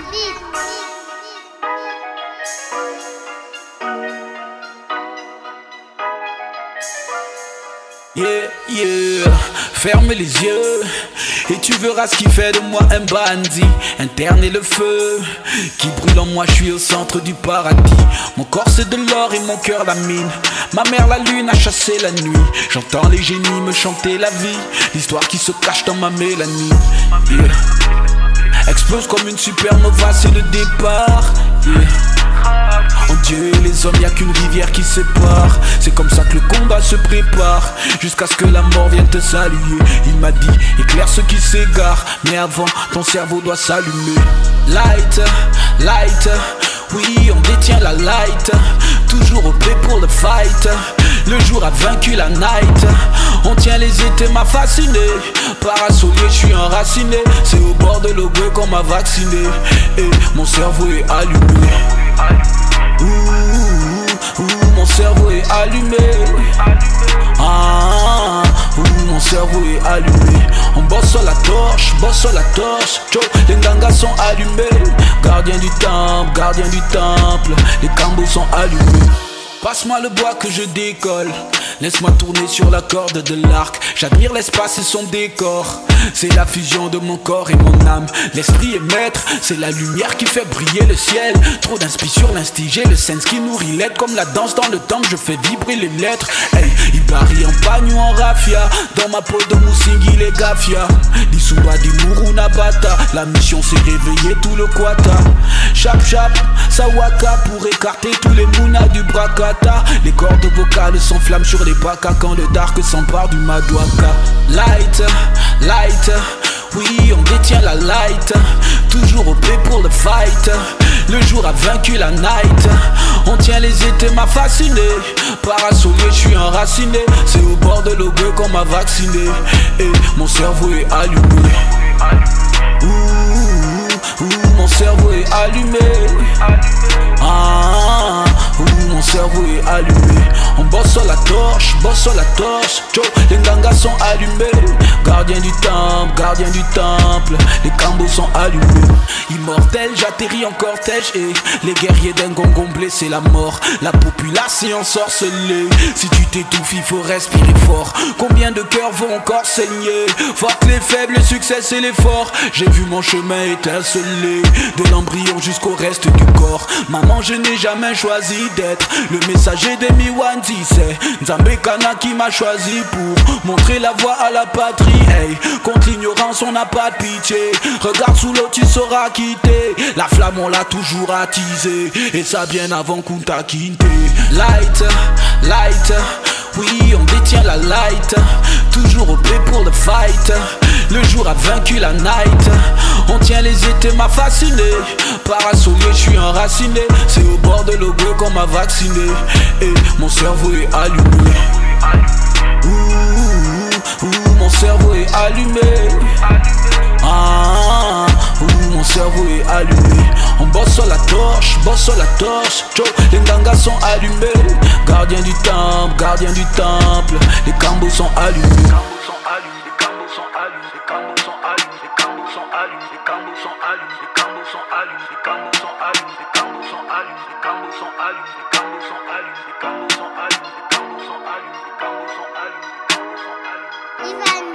Yeah, yeah, ferme les yeux et tu verras ce qui fait de moi un bandit. Interne et le feu qui brûle en moi, je suis au centre du paradis. Mon corps c'est de l'or et mon cœur la mine. Ma mère la lune a chassé la nuit. J'entends les génies me chanter la vie, l'histoire qui se cache dans ma mélanie. Yeah. Explose comme une supernova, c'est le départ. Yeah. En Dieu et les hommes, y'a qu'une rivière qui sépare. C'est comme ça que le combat se prépare, jusqu'à ce que la mort vienne te saluer. Il m'a dit, éclaire ceux qui s'égarent, mais avant, ton cerveau doit s'allumer. Light, light, oui, on détient la light. Toujours au prêt pour le fight. Le jour a vaincu la night. On tient les étés, m'a fasciné. Parasolier, je suis enraciné. C'est au bord de l'eau qu'on m'a vacciné. Et mon cerveau est allumé. Mon cerveau est allumé. Mon cerveau est allumé. On bosse sur la torche, Joe, les gangas sont allumés. Gardien du temple, les cambos sont allumés. Passe-moi le bois que je décolle. Laisse-moi tourner sur la corde de l'arc. J'admire l'espace et son décor. C'est la fusion de mon corps et mon âme. L'esprit est maître, c'est la lumière qui fait briller le ciel. Trop d'inspi sur l'instigé, le sens qui nourrit l'aide. Comme la danse dans le temple, je fais vibrer les lettres. Hey, il parie en pagne ou en raffia. Dans ma peau de moussingi, les gaffia. Disouba di Muruna Bata. La mission c'est réveiller tout le quata. Chap chap, sawaka pour écarter tous les mounas du bracata. Les cordes vocales s'enflamment sur les bacas quand le dark s'empare du madouaka. Light, light, oui on détient la light. Toujours au paix pour le fight. Le jour a vaincu la night. On tient les étés, m'a fasciné. Parasolier, je suis enraciné. C'est au bord de l'eau qu'on m'a vacciné. Et mon cerveau est allumé. Mon cerveau est allumé. Mon cerveau est allumé. On bosse sur la torche, Joe, les gangas sont allumés. Gardien du temple, les cambos sont allumés. Immortel, j'atterris en cortège et les guerriers d'un gongon blessé, la mort. La population ensorcelée. Si tu t'étouffes, il faut respirer fort. Combien de cœurs vont encore saigner? Forte les faibles, le succès c'est l'effort. J'ai vu mon chemin étinceler, de l'embryon jusqu'au reste du corps. Maman, je n'ai jamais choisi d'être le messager des Miwanzi. C'est Nzambe Kana qui m'a choisi pour montrer la voie à la patrie. Hey, contre l'ignorance on n'a pas de pitié. Regarde sous l'eau tu sauras quitter. La flamme on l'a toujours attisée, et ça bien avant qu'on t'a quitté. Light, light, oui on détient la light. Toujours au paix pour le fight. Le jour a vaincu la night. On tient les étés, m'a fasciné. Parasolier, je suis enraciné. C'est au bord de l'eau qu'on m'a vacciné. Et mon cerveau est allumé. Mon cerveau est allumé. Mon cerveau est allumé. On bosse sur la torche, Joe, les gangas sont allumés. Gardien du temple, les cambos sont allumés. Ivan